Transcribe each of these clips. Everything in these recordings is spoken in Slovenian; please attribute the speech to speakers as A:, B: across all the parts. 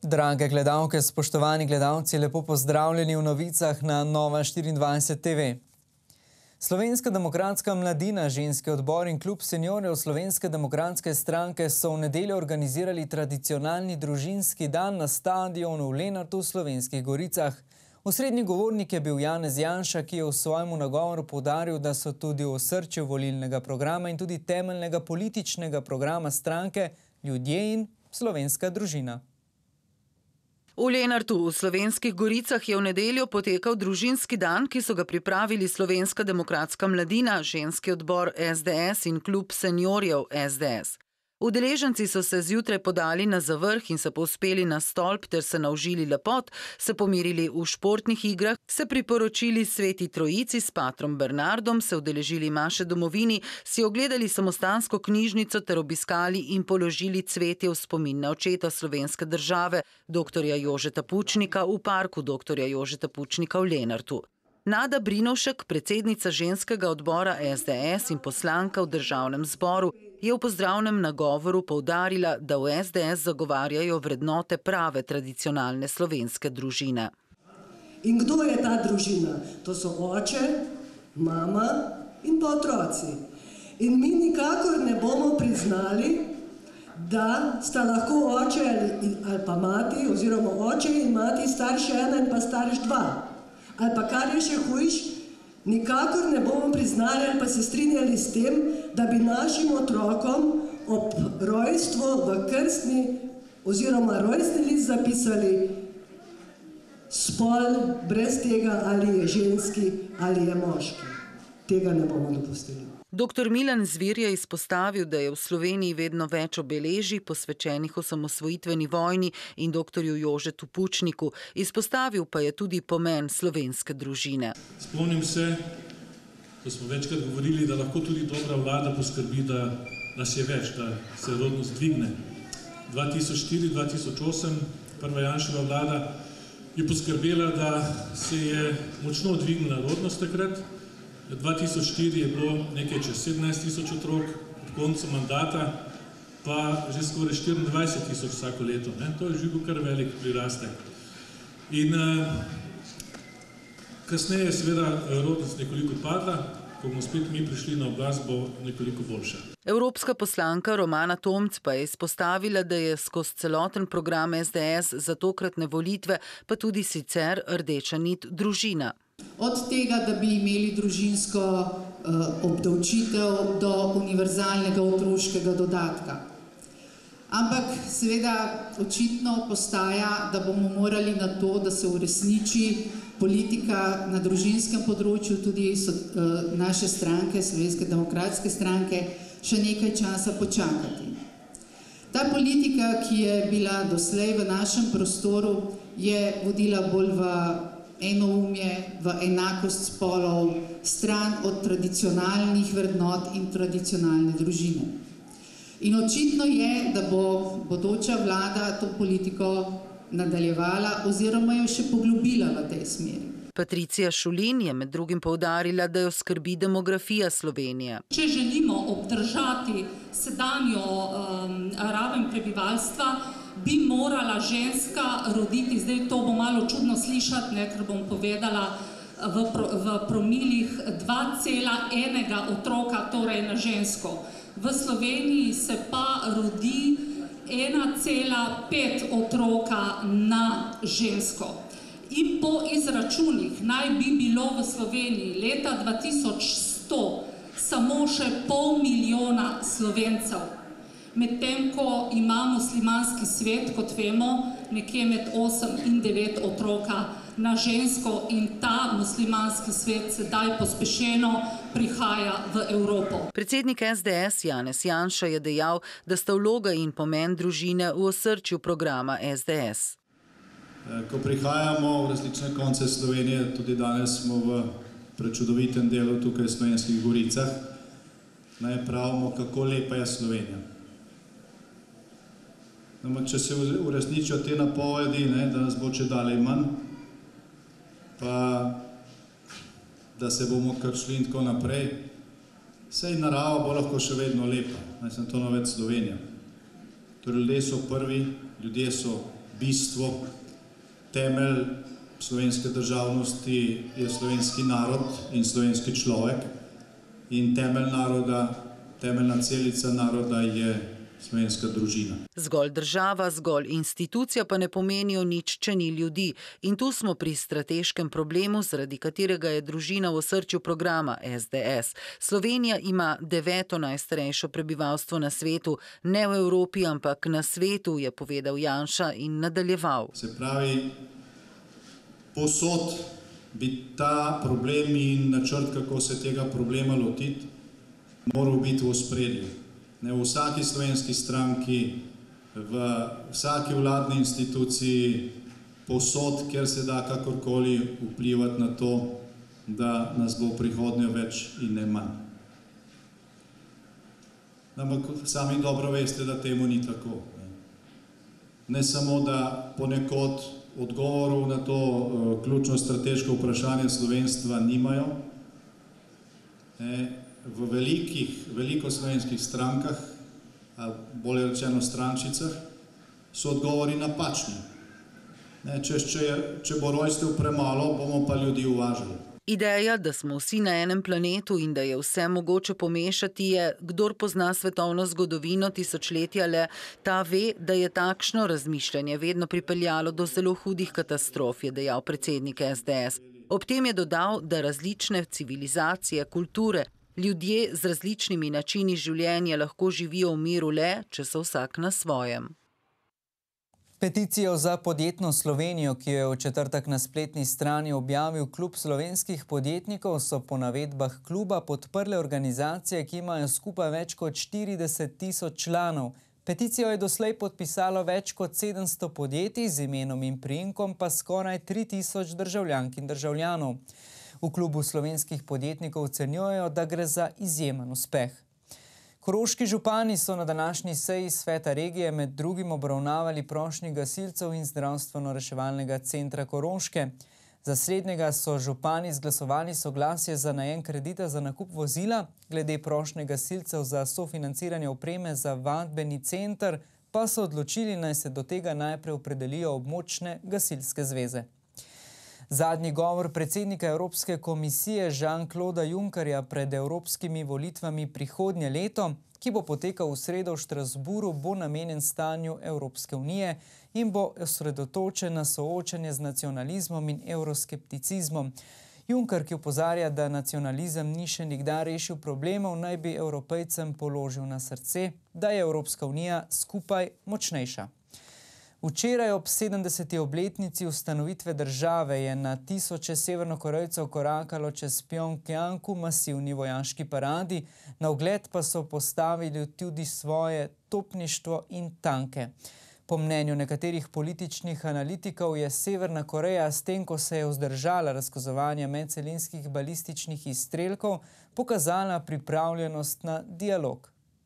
A: Drage gledalke, spoštovani gledalci, lepo pozdravljeni v novicah na Nova24 TV. Slovenska demokratska mladina, ženski odbor in klub seniorjev Slovenske demokratske stranke so v nedeljo organizirali tradicionalni družinski dan na stadionu v Lenartu v Slovenskih Goricah. Osrednji govornik je bil Janez Janša, ki je v svojem nagovoru poudaril, da so tudi v osrčju volilnega programa in tudi temeljnega političnega programa stranke ljudje in slovenska družina.
B: V Lenartu v Slovenskih Goricah je v nedeljo potekal družinski dan, ki so ga pripravili Slovenska demokratska mladina, ženski odbor SDS in klub seniorjev SDS. Udeleženci so se zjutraj podali na zavrh in se povzpeli na stolp ter se naužili lepot, se pomirili v športnih igrah, se priporočili Sveti Trojici s patrom Bernardom, se udeležili maše domovini, si ogledali samostansko knjižnico ter obiskali in položili cvetje v spomin na očeta slovenske države, doktorja Jožeta Pučnika, v parku doktorja Jožeta Pučnika v Lenartu. Nada Brinovšek, predsednica ženskega odbora SDS in poslanka v državnem zboru, je v pozdravnem nagovoru poudarila, da v SDS zagovarjajo vrednote prave tradicionalne slovenske družine.
C: In kdo je ta družina? To so oče, mama in pa otroci. In mi nikakor ne bomo priznali, da sta lahko oče ali pa mati, oziroma oče in mati starš ena in pa starš dva. Ali pa kar je še hujš, nikakor ne bomo priznali ali pa se strinjali s tem, da bi našim otrokom ob rojstvu v krstni oziroma rojstni list zapisali spol brez tega, ali je ženski ali je moški. Tega ne bomo dopustili.
B: Dr. Milan Zvir je izpostavil, da je v Sloveniji vedno več obeležij posvečenih osamosvojitveni vojni in doktorju Jožetu Pučniku. Izpostavil pa je tudi pomen slovenske družine.
D: Spomnim se, ko smo večkrat govorili, da lahko tudi dobra vlada poskrbi, da nas je več, da se rodnost dvigne. 2004-2008 prva Janševa vlada je poskrbela, da se je močno dvignila rodnost takrat. 2004 je bilo nekaj čez 17.000 otrok, ob koncu mandata pa že skoraj 24.000 vsako leto. To je že bil kar velik prirastek. In kasneje je seveda rodnost nekoliko padla, ko bomo spet mi prišli na oblast, bo nekoliko boljša.
B: Evropska poslanka Romana Tomc pa je izpostavila, da je skozi celoten program SDS za tokratne volitve, pa tudi sicer rdeča nit družina.
E: Od tega, da bi imeli družinsko obdavčitev do univerzalnega otroškega dodatka. Ampak seveda očitno postaja, da bomo morali na to, da se uresniči politika na družinskem področju, tudi naše stranke, Slovenske demokratske stranke, še nekaj časa počakati. Ta politika, ki je bila doslej v našem prostoru, je vodila bolj v enoumje, v enakost spolov, stran od tradicionalnih vrednot in tradicionalne družine. In očitno je, da bo bodoča vlada to politiko nadaljevala oziroma jo še poglobila v tej smeri.
B: Patricija Šulin je med drugim poudarila, da jo skrbi demografija Slovenije.
F: Če želimo obdržati sedanjo raven prebivalstva, bi morala ženska roditi, zdaj to bo malo čudno slišati, ker bom povedala, v promilih 2,1 otroka, torej na žensko. V Sloveniji se pa rodi 1,5 otroka na žensko. In po izračunih naj bi bilo v Sloveniji leta 2100 samo še 500 000 Slovencev. Medtem ko ima muslimanski svet, kot vemo, nekje med 8 in 9 otroka na žensko in ta muslimanski svet sedaj pospešeno prihaja v Evropo.
B: Predsednik SDS Janez Janša je dejal, da sta vloga in pomen družine v osrčju programa SDS.
G: Ko prihajamo v različne konce Slovenije, tudi danes smo v prečudovitem delu tukaj v Slovenskih Goricah, naj pravimo, kako lepa je Slovenija. Če se uresničijo te napovedi, da nas bo čedalje manj, pa da se bomo kar šli in tako naprej, saj narava bo lahko še vedno lepa, to na več Slovenija. Torej ljudje so prvi, ljudje so bistvo, temelj slovenske državnosti je slovenski narod in slovenski človek in temelj naroda, temeljna celica naroda je slovenska družina.
B: Zgolj država, zgolj institucija pa ne pomenijo nič, če ni ljudi. In tu smo pri strateškem problemu, zaradi katerega je družina v osrčju programa SDS. Slovenija ima 9. najstarejše prebivalstvo na svetu, ne v Evropi, ampak na svetu, je povedal Janša in nadaljeval.
G: Se pravi, povsod bi ta problem in načrt, kako se tega problema lotiti, moral biti v ospredju. V vsaki slovenski stranki, v vsaki vladni instituciji, povsod, kjer se da kakorkoli vplivati na to, da nas bo v prihodnje več in ne manj. Ampak sami dobro veste, da temu ni tako. Ne samo, da ponekod odgovorov na to ključno strateško vprašanje slovenstva nimajo. V veliko slovenskih strankah, bolje rečeno strančicah, so odgovori napačni. Če bo rojstev premalo, bomo pa ljudi uvažali.
B: Ideja, da smo vsi na enem planetu in da je vse mogoče pomešati, je, kdor pozna svetovno zgodovino tisočletja le, ta ve, da je takšno razmišljanje vedno pripeljalo do zelo hudih katastrof, je dejal predsednik SDS. Ob tem je dodal, da različne civilizacije, kulture, ljudje z različnimi načini življenja lahko živijo v miru le, če so vsak na svojem.
A: Peticijo za podjetno Slovenijo, ki jo je v četrtek na spletni strani objavil Klub slovenskih podjetnikov, so po navedbah kluba podprle organizacije, ki imajo skupaj več kot 40 000 članov. Peticijo je doslej podpisalo več kot 700 podjetij, z imenom in priimkom pa skoraj 3000 državljank in državljanov. V Klubu slovenskih podjetnikov ocenjujejo, da gre za izjemen uspeh. Koroški župani so na današnji seji sveta regije med drugim obravnavali prošnji gasilcev in zdravstveno-reševalnega centra Koroške. Za slednjega so župani izglasovali soglasje za najem kredita za nakup vozila, glede prošnje gasilcev za sofinanciranje opreme za vadbeni center, pa so odločili, naj se do tega najprej opredelijo območne gasilske zveze. Zadnji govor predsednika Evropske komisije Jean-Clauda Junckerja pred evropskimi volitvami prihodnje leto, ki bo potekal v sredo v Štrasburu, bo namenjen stanju Evropske unije in bo osredotočen na soočanje z nacionalizmom in euroskepticizmom. Juncker, ki opozarja, da nacionalizem ni še nikdar rešil problemov, naj bi Evropejcem položil na srce, da je Evropska unija skupaj močnejša. Včeraj ob 70. obletnici ustanovitve države je na tisoče Severnokorejcev korakalo čez Pjongjang v masivni vojaški paradi, na ogled pa so postavili tudi svoje topništvo in tanke. Po mnenju nekaterih političnih analitikov je Severna Koreja s tem, ko se je vzdržala razkazovanja medcelinskih balističnih izstrelkov, pokazala pripravljenost na dialog.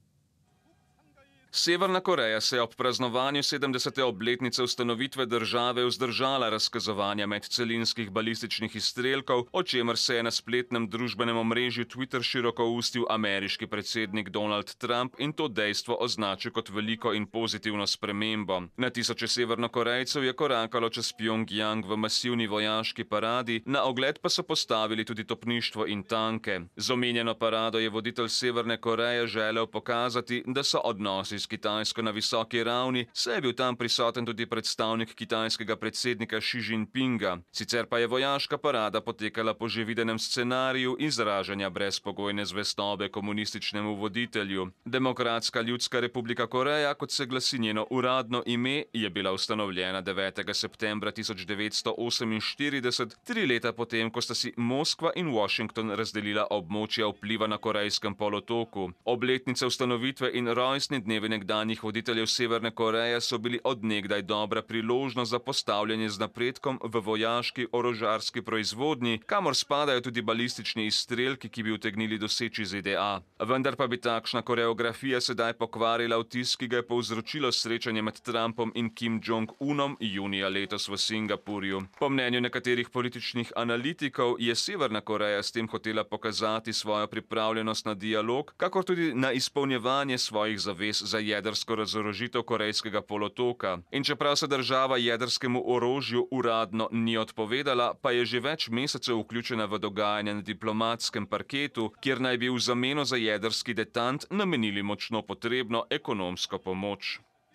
H: Severna Koreja se je ob praznovanju 70. obletnice ustanovitve države vzdržala razkazovanja medcelinskih balističnih izstrelkov, o čemer se je na spletnem družbenem omrežju Twitter široko ustil ameriški predsednik Donald Trump in to dejstvo označil kot veliko in pozitivno spremembo. Na tisoče Severnokorejcev je korakalo čez Pjongjang v masivni vojaški paradi, na ogled pa so postavili tudi topništvo in tanke. Z omenjeno parado je voditelj Severne Koreje želel pokazati, da so odnosi s Kitajsko na visoki ravni, saj je bil tam prisoten tudi predstavnik kitajskega predsednika Xi Jinpinga. Sicer pa je vojaška parada potekala po že videnem scenariju izražanja brezpogojne zvestobe komunističnemu voditelju. Demokratska ljudska republika Koreja, kot se glasi njeno uradno ime, je bila ustanovljena 9. septembra 1948, 3 leta potem, ko sta si Moskva in Washington razdelila območja vpliva na Korejskem polotoku. Obletnice ustanovitve in rojstni dnevi nekdanjih voditeljev Severne Koreje so bili od nekdaj dobra priložnost za postavljanje z napredkom v vojaški orožarski proizvodnji, kamor spadajo tudi balistični izstrelki, ki bi utegnili doseči ZDA. Vendar pa bi takšna koreografija sedaj pokvarila vtis, ki ga je povzročilo srečanje med Trumpom in Kim Jong-unom junija letos v Singapurju. Po mnenju nekaterih političnih analitikov je Severna Koreja s tem hotela pokazati svojo pripravljenost na dialog, kakor tudi na izpolnjevanje svojih zavez za jedrsko razorožitev Korejskega polotoka. In čeprav se država jedrskemu orožju uradno ni odpovedala, pa je že več mesecev vključena v dogajanje na diplomatskem parketu, kjer naj bi v zameno za jedrski detant namenili močno potrebno ekonomsko pomoč.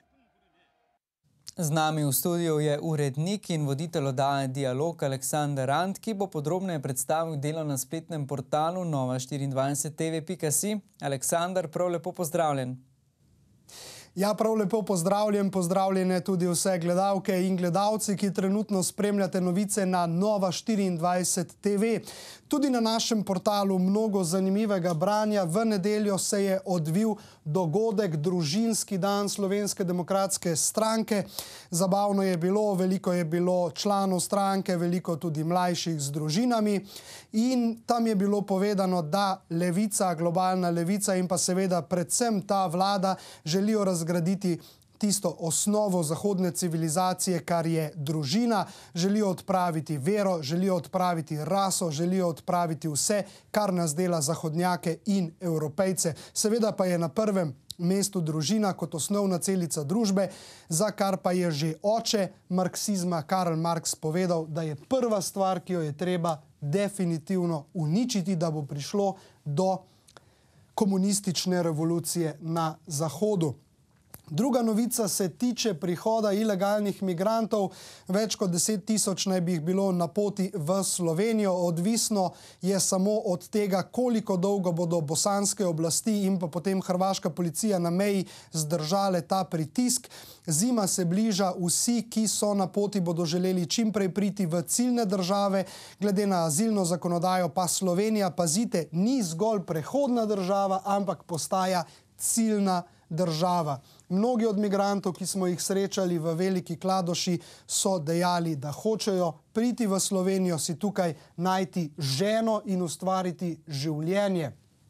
A: Z nami v studiu je urednik in voditelj oddaje Dialog Aleksander Rant, ki bo podrobneje predstavil delo na spletnem portalu nova24tv.si. Aleksander, prav lepo pozdravljen.
I: Ja, prav lepo pozdravljene tudi vse gledalke in gledalci, ki trenutno spremljate novice na Nova24 TV. Tudi na našem portalu mnogo zanimivega branja. V nedeljo se je odvil dogodek Družinski dan Slovenske demokratske stranke. Zabavno je bilo, veliko je bilo članov stranke, veliko tudi mlajših z družinami. In tam je bilo povedano, da levica, globalna levica in pa seveda predvsem ta vlada želijo razgraditi tisto osnovo zahodne civilizacije, kar je družina, želijo odpraviti vero, želijo odpraviti raso, želijo odpraviti vse, kar nas dela zahodnjake in Evropejce. Seveda pa je na prvem mestu družina kot osnovna celica družbe, za kar pa je že oče marksizma Karl Marx povedal, da je prva stvar, ki jo je treba definitivno uničiti, da bo prišlo do komunistične revolucije na Zahodu. Druga novica se tiče prihoda ilegalnih migrantov. Več kot 10 000 naj bi jih bilo na poti v Slovenijo. Odvisno je samo od tega, koliko dolgo bodo bosanske oblasti in pa potem hrvaška policija na meji zdržale ta pritisk. Zima se bliža, vsi, ki so na poti, bodo želeli čim prej priti v ciljne države. Glede na azilno zakonodajo pa Slovenija, pazite, ni zgolj prehodna država, ampak postaja ciljna država. Mnogi od migrantov, ki smo jih srečali v Veliki Kladuši, so dejali, da hočejo priti v Slovenijo, si tukaj najti ženo in ustvariti življenje.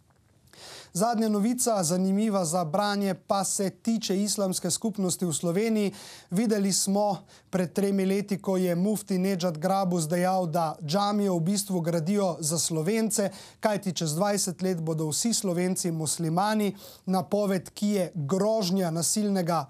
I: Zadnja novica, zanimiva za branje, pa se tiče islamske skupnosti v Sloveniji. Videli smo pred 3 leti, ko je mufti Nedžad Grabus dejal, da džamije v bistvu gradijo za Slovence, kajti čez 20 let bodo vsi Slovenci muslimani. Napoved, ki je grožnja nasilnega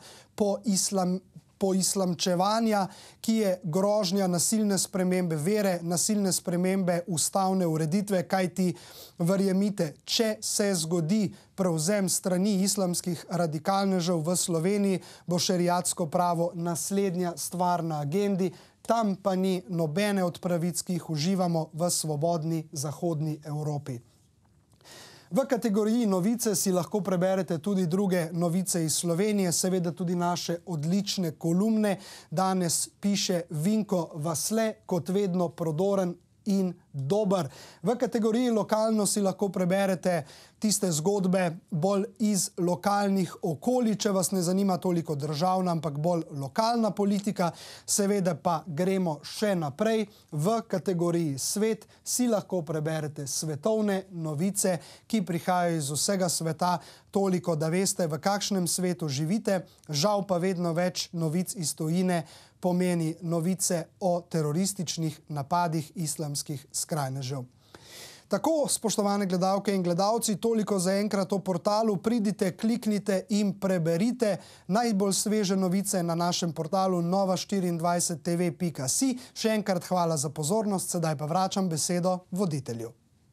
I: poislamčevanja, ki je grožnja nasilne spremembe vere, nasilne spremembe ustavne ureditve, kajti verjemite, če se zgodi prevzem strani islamskih radikalnežev v Sloveniji, bo šeriatsko pravo naslednja stvar na agendi, tam pa ni nobene od pravic, ki jih uživamo v svobodni zahodni Evropi. V kategoriji novice si lahko preberete tudi druge novice iz Slovenije, seveda tudi naše odlične kolumne. Danes piše Vinko Vasle, kot vedno prodoren in dober. V kategoriji lokalno si lahko preberete tiste zgodbe bolj iz lokalnih okolij, če vas ne zanima toliko državna, ampak bolj lokalna politika. Seveda pa gremo še naprej. V kategoriji svet si lahko preberete svetovne novice, ki prihajajo iz vsega sveta, toliko, da veste, v kakšnem svetu živite. Žal pa vedno več novic iz tujine pomeni novice o terorističnih napadih islamskih skrajnežev. Tako, spoštovane gledalke in gledalci, toliko za enkrat o portalu. Pridite, kliknite in preberite najbolj sveže novice na našem portalu nova24tv.si. Še enkrat hvala za pozornost, sedaj pa vračam besedo voditelju.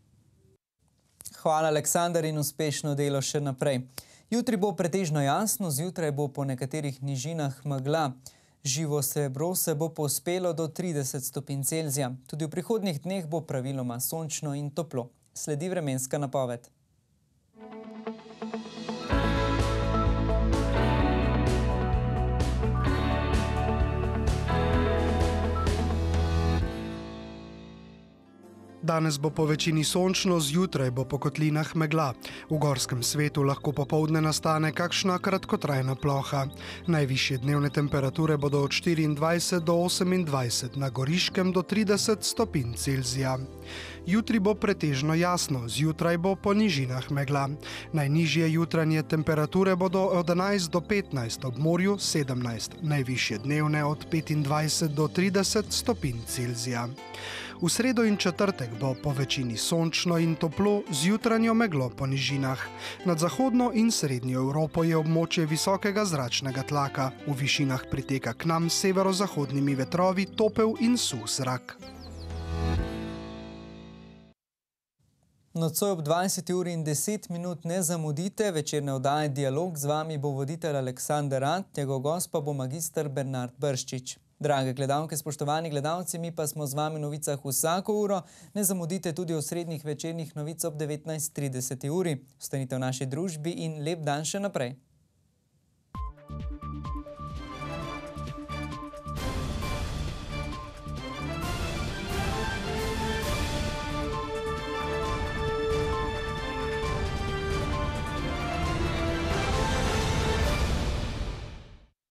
A: Hvala, Aleksander, in uspešno delo še naprej. Jutri bo pretežno jasno, zjutraj bo po nekaterih nižinah megla. Živo srebro se bo povzpelo do 30 stopinj Celzija. Tudi v prihodnjih dneh bo praviloma sončno in toplo. Sledi vremenska napoved.
I: Danes bo po večini sončno, zjutraj bo po kotlinah megla. V gorskem svetu lahko popoldne nastane kakšna kratkotrajna ploha. Najvišje dnevne temperature bodo od 24 do 28, na Goriškem do 30 stopinj Celzija. Jutri bo pretežno jasno, zjutraj bo po nižinah megla. Najnižje jutranje temperature bodo od 11 do 15, ob morju 17, najvišje dnevne od 25 do 30 stopinj Celzija. V sredo in četrtek bo po večini sončno in toplo z jutranjo meglo po nižinah. Nad zahodno in srednjo Evropo je območje visokega zračnega tlaka. V višinah priteka k nam severozahodnimi vetrovi topel in suh zrak.
A: Nocoj ob 20:10 ne zamudite večerne oddaje Dialog. Z vami bo voditelj Aleksander Rad, njegov gost pa bo magister Bernard Brščič. Drage gledalke, spoštovani gledalci, mi pa smo z vami v novicah vsako uro. Ne zamudite tudi osrednjih večernih novic ob 19:30. Ostanite v naši družbi in lep dan še naprej.